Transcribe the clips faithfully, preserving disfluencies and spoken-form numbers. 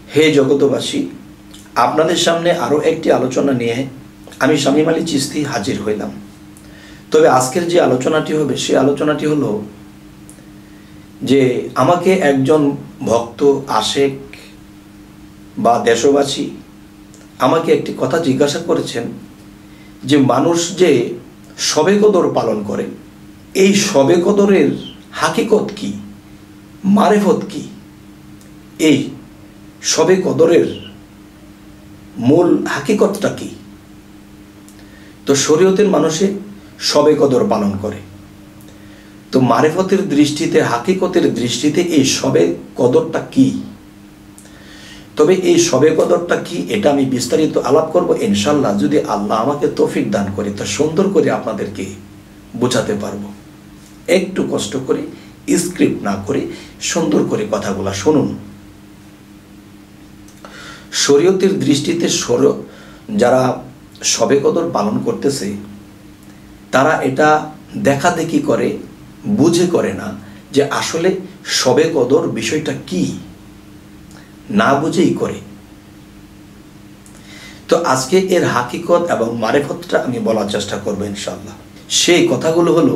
হে জগতবাসী, আপনাদের সামনে আরও একটি আলোচনা নিয়ে আমি শামীম আলী চিশতি হাজির হইলাম। তবে আজকের যে আলোচনাটি হবে সেই আলোচনাটি হলো যে আমাকে একজন ভক্ত আশেক বা দেশবাসী আমাকে একটি কথা জিজ্ঞাসা করেছেন যে মানুষ যে শবে কদর পালন করে, এই শবে কদরের হাকিকত কি, মারেফত কি, এই শবে কদরের মূল হাকিকতটা কি। তো শরীয়তের মানুষে শবে কদর পালন করে, তো মারেফতের দৃষ্টিতে, হাকিকতের দৃষ্টিতে এই শবে কদরটা কি। তবে এই শবে কদরটা কি এটা আমি বিস্তারিত আলাপ করব ইনশাল্লাহ, যদি আল্লাহ আমাকে তৌফিক দান করে তা সুন্দর করে আপনাদেরকে বোঝাতে পারবো। একটু কষ্ট করে, স্ক্রিপ্ট না করে সুন্দর করে কথাগুলা শুনুন। শরীয়তের দৃষ্টিতে যারা শবে কদর পালন করতেছে তারা এটা দেখা দেখি করে, বুঝে করে না যে আসলে শবে কদর বিষয়টা কি, না বুঝেই করে। তো আজকে এর হাকিকত এবং মারেফতটা আমি বলার চেষ্টা করবো ইনশাআল্লাহ। সেই কথাগুলো হলো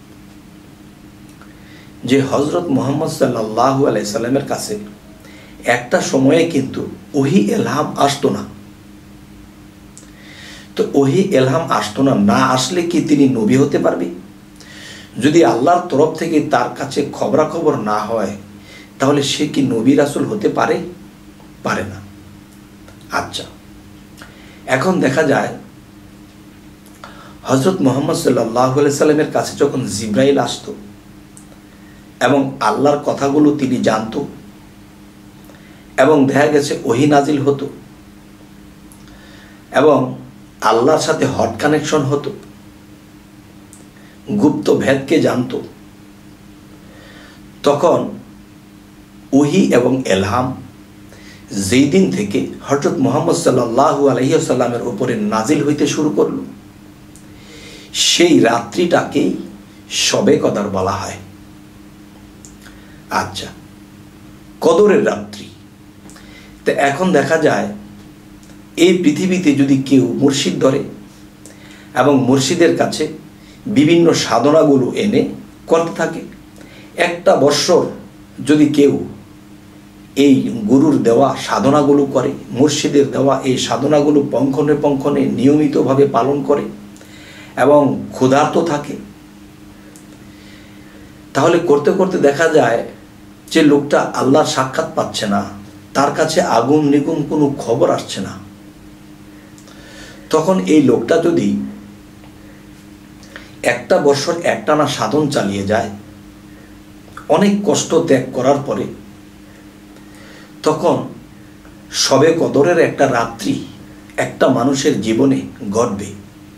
যে হযরত মুহাম্মদ সাল্লাল্লাহু আলাইহি সাল্লামের কাছে একটা সময়ে কিন্তু ওহী ইলহাম আসতো না। তো ওহী ইলহাম আসতো না, না আসলে কি তিনি নবী হতে পারবে? যদি আল্লাহর তরফ থেকে তার কাছে খবরাখবর না হয় তাহলে সে কি নবী রাসূল হতে পারে? পারে না। আচ্ছা, এখন দেখা যায় হযরত মুহাম্মদ সাল্লাল্লাহু আলাইহি সাল্লামের কাছে যখন জিবরাইল আসতো এবং আল্লাহর কথাগুলো তিনি জানতো এবং দেখা গেছে ওহী নাজিল হতো এবং আল্লাহর সাথে হট কানেকশন হতো, গুপ্ত ভেদকে জানতো, তখন ওহী এবং ইলহাম যেই দিন থেকে হযরত মুহাম্মদ সাল্লাল্লাহু আলাইহি ওয়াসাল্লামের উপরে নাজিল হইতে শুরু করলো সেই রাত্রিটাকেই শবে কদর বলা হয়। আচ্ছা, কদরের রাত্রি। তো এখন দেখা যায় এই পৃথিবীতে যদি কেউ মুর্শিদ ধরে এবং মুর্শিদের কাছে বিভিন্ন সাধনাগুলো এনে করতে থাকে, একটা বৎসর যদি কেউ এই গুরুর দেওয়া সাধনাগুলো করে, মুর্শিদের দেওয়া এই সাধনাগুলো পঙ্খনে পঙ্খনে নিয়মিতভাবে পালন করে এবং ক্ষুধার্ত থাকে, তাহলে করতে করতে দেখা যায় যে লোকটা আল্লাহর সাক্ষাৎ পাচ্ছে না, তার কাছে আগুন নিগুম কোনো খবর আসছে না। তখন এই লোকটা যদি একটা বছর একটানা সাধন চালিয়ে যায়, অনেক কষ্ট ত্যাগ করার পরে, তখন শবে কদরের একটা রাত্রি একটা মানুষের জীবনে ঘটবে।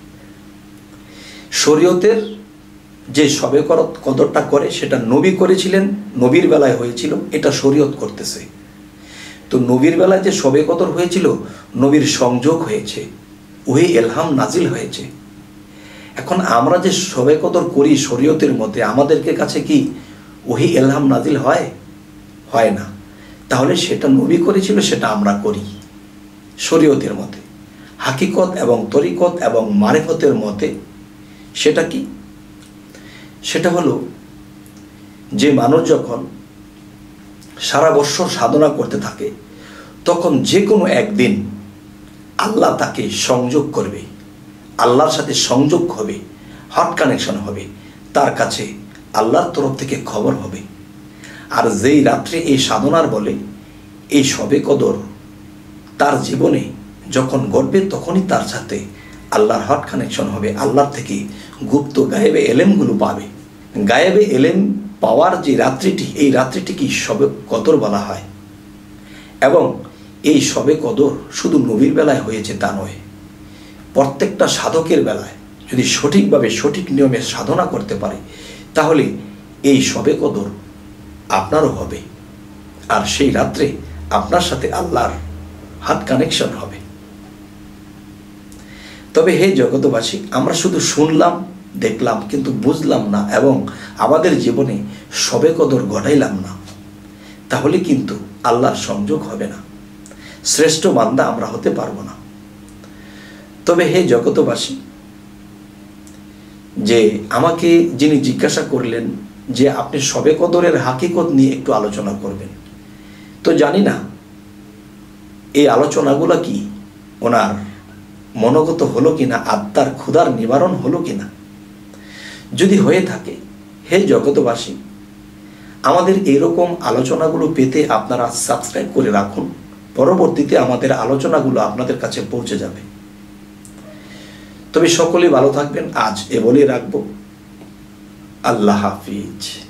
শরীয়তের যে শবে কদরটা করে সেটা নবী করেছিলেন, নবীর বেলায় হয়েছিল, এটা শরীয়ত করতেছে। তো নবীর বেলায় যে শবে কদর হয়েছিল, নবীর সংযোগ হয়েছে, ওহী ইলহাম নাজিল হয়েছে। এখন আমরা যে শবে কদর করি শরীয়তের মধ্যে, আমাদেরকে কাছে কি ওহী ইলহাম নাজিল হয়? হয় না। তাহলে সেটা নবী করেছিল, সেটা আমরা করি শরীয়তের মতে। হাকিকত এবং তরিকত এবং মারিফতের মতে সেটা কি? সেটা হলো যে মানুষ যখন সারা বছর সাধনা করতে থাকে তখন যে কোনো একদিন আল্লাহ তাকে সংযোগ করবে, আল্লাহর সাথে সংযোগ হবে, হট কানেকশন হবে, তার কাছে আল্লাহর তরফ থেকে খবর হবে। আর যেই রাত্রে এই সাধনার বলে এই শবে কদর তার জীবনে যখন ঘটবে তখনই তার সাথে আল্লাহর হট কানেকশন হবে, আল্লাহর থেকে গুপ্ত গায়েবে এলেমগুলো পাবে। গায়েবে এলেম পাওয়ার যে রাত্রিটি, এই রাত্রিটিকে শবে কদর বলা হয়। এবং এই শবে কদর শুধু নবীর বেলায় হয়েছে তা নয়, প্রত্যেকটা সাধকের বেলায় যদি সঠিকভাবে সঠিক নিয়মে সাধনা করতে পারে তাহলে এই শবে কদর আপনারও হবে, আর সেই রাত্রে আপনার সাথে আল্লাহর হাত কানেকশন হবে। তবে হে জগতবাসী, আমরা শুধু শুনলাম, দেখলাম, কিন্তু বুঝলাম না এবং আমাদের জীবনে শবে কদর ঘটাইলাম না, তাহলে কিন্তু আল্লাহর সংযোগ হবে না। শ্রেষ্ঠ বান্দা আমরা হতে পারবো না। তবে হে জগতবাসী, যে আমাকে যিনি জিজ্ঞাসা করলেন যে আপনি শবে কদরের হাকিকত নিয়ে একটু আলোচনা করবেন, তো জানি না এই আলোচনাগুলো কি ওনার মনোগত হলো কিনা, আত্মার ক্ষুধার নিবারণ হলো কিনা। যদি হয়ে থাকে, হে জগতবাসী, আমাদের এরকম আলোচনাগুলো পেতে আপনারা সাবস্ক্রাইব করে রাখুন। পরবর্তীতে আমাদের আলোচনাগুলো আপনাদের কাছে পৌঁছে যাবে। তবে সকলেই ভালো থাকবেন। আজ এ বলেই রাখবো। আল্লাহ হাফিজ।